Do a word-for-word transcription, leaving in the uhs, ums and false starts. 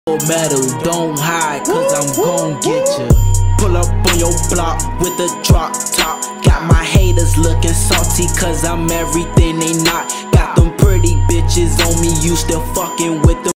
Metal, don't hide, cause I'm gon' get ya. Pull up on your block with a drop top. Got my haters looking salty, cause I'm everything they not. Got them pretty bitches on me, you still fucking with them.